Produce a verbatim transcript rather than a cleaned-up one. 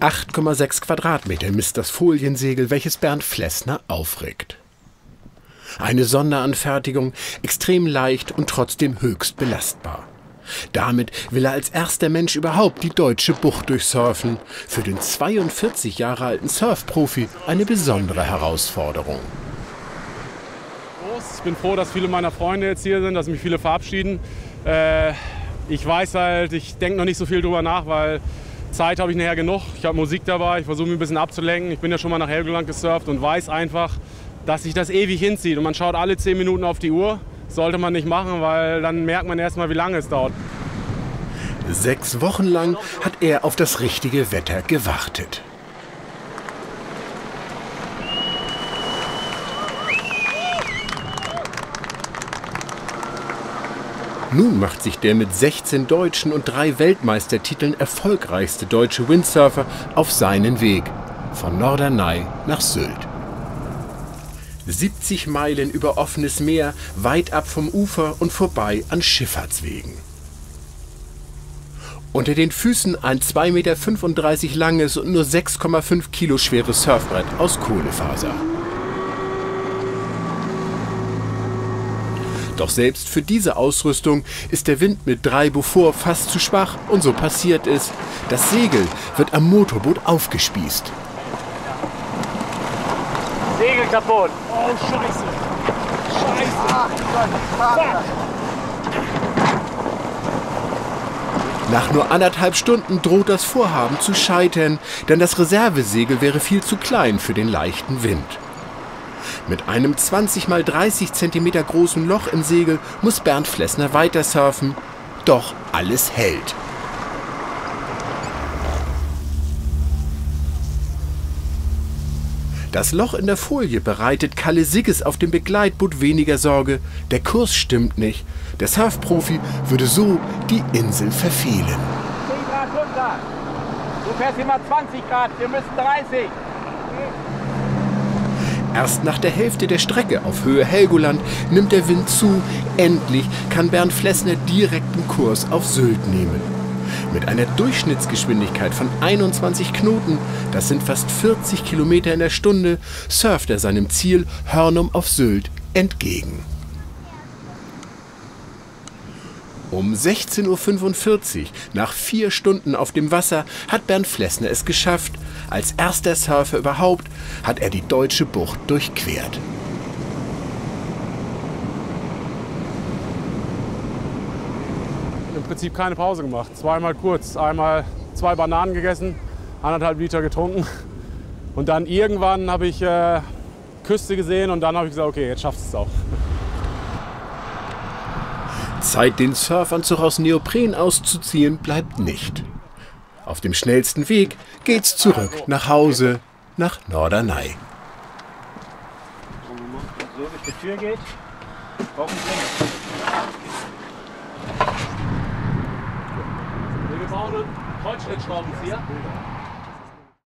acht Komma sechs Quadratmeter misst das Foliensegel, welches Bernd Flessner aufregt. Eine Sonderanfertigung, extrem leicht und trotzdem höchst belastbar. Damit will er als erster Mensch überhaupt die deutsche Bucht durchsurfen. Für den zweiundvierzig Jahre alten Surfprofi eine besondere Herausforderung. Ich bin froh, dass viele meiner Freunde jetzt hier sind, dass mich viele verabschieden. Äh, ich weiß halt, ich denke noch nicht so viel drüber nach, weil Zeit habe ich nachher genug. Ich habe Musik dabei, ich versuche mich ein bisschen abzulenken. Ich bin ja schon mal nach Helgoland gesurft und weiß einfach, dass sich das ewig hinzieht. Und man schaut alle zehn Minuten auf die Uhr. Sollte man nicht machen, weil dann merkt man erst mal, wie lange es dauert. Sechs Wochen lang hat er auf das richtige Wetter gewartet. Nun macht sich der mit sechzehn deutschen und drei Weltmeistertiteln erfolgreichste deutsche Windsurfer auf seinen Weg von Norderney nach Sylt. siebzig Meilen über offenes Meer, weit ab vom Ufer und vorbei an Schifffahrtswegen. Unter den Füßen ein zwei Meter fünfunddreißig langes und nur sechs Komma fünf Kilo schweres Surfbrett aus Kohlefaser. Doch selbst für diese Ausrüstung ist der Wind mit drei Beaufort fast zu schwach und so passiert es. Das Segel wird am Motorboot aufgespießt. Segel kaputt. Oh, Scheiße. Scheiße. Ach, Gott. Nach nur anderthalb Stunden droht das Vorhaben zu scheitern, denn das Reservesegel wäre viel zu klein für den leichten Wind. Mit einem zwanzig mal dreißig Zentimeter großen Loch im Segel muss Bernd Flessner weiter surfen. Doch alles hält. Das Loch in der Folie bereitet Kalle Sigges auf dem Begleitboot weniger Sorge. Der Kurs stimmt nicht. Der Surfprofi würde so die Insel verfehlen. zehn Grad runter. Du fährst immer zwanzig Grad, wir müssen dreißig. Erst nach der Hälfte der Strecke auf Höhe Helgoland nimmt der Wind zu. Endlich kann Bernd Flessner direkten Kurs auf Sylt nehmen. Mit einer Durchschnittsgeschwindigkeit von einundzwanzig Knoten, das sind fast vierzig Kilometer in der Stunde, surft er seinem Ziel Hörnum auf Sylt entgegen. Um sechzehn Uhr fünfundvierzig, nach vier Stunden auf dem Wasser, hat Bernd Flessner es geschafft. Als erster Surfer überhaupt hat er die deutsche Bucht durchquert. Im Prinzip keine Pause gemacht. Zweimal kurz, einmal zwei Bananen gegessen, anderthalb Liter getrunken. Und dann irgendwann habe ich äh, Küste gesehen und dann habe ich gesagt, okay, jetzt schaffst du es auch. Zeit, den Surfanzug aus Neopren auszuziehen, bleibt nicht. Auf dem schnellsten Weg geht's zurück nach Hause, nach Norderney. So, bis die Tür geht, brauchen wir Wir bauen einen Kreuzschlitzschraubenzieher.